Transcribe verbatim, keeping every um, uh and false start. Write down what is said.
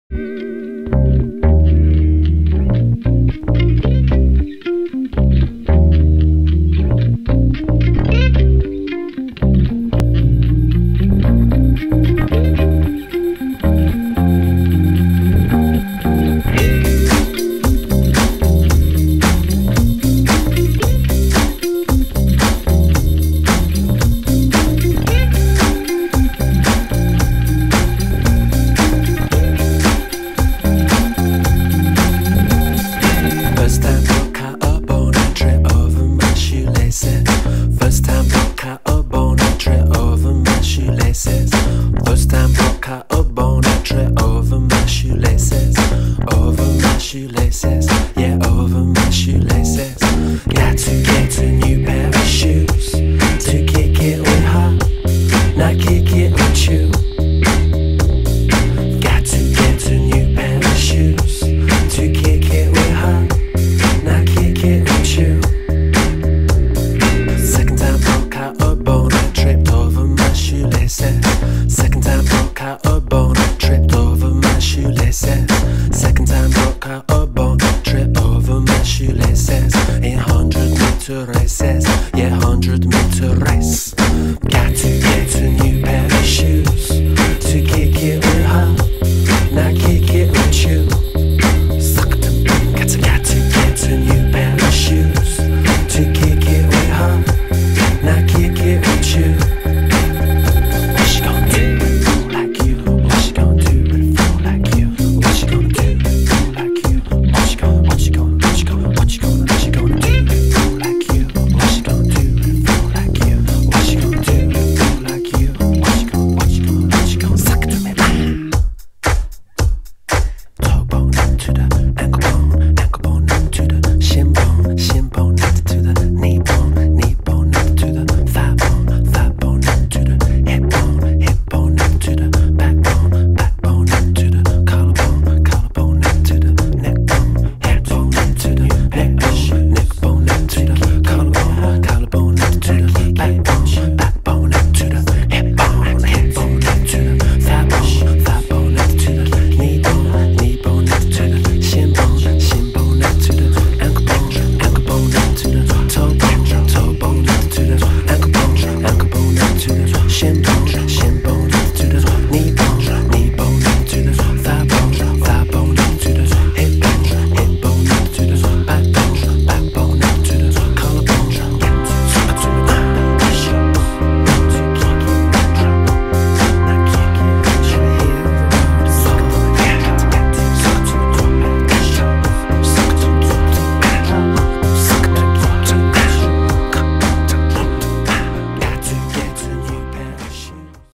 Shoelaces, yeah, over my shoelaces. Got to get a new pair of shoes to kick it with her, not kick it with you. Got to get a new pair of shoes to kick it with her, not kick it with you. Second time broke out a bone, I tripped over my shoelaces. Second time broke out a bone, I tripped over my shoelaces. Second time broke out a bone, trip over my shoelaces. In hundred meter races, yeah, hundred meter race. Got to get a new pair of shoes to kick it with her, not kick it with you. Suck them, got to, got to get a new pair of shoes to kick it with her, not kick it with you. What she gonna do with a fool like you? What she gonna do with a fool like you? What she gonna do with a fool like you? What she gonna, what she gonna, what she gonna, what she gonna, what she gonna do with a fool like you? What she gonna do with a fool like you? What she gonna do with a fool like you? What she gonna, what she gonna, what she gonna, suck it to me, toe bone to the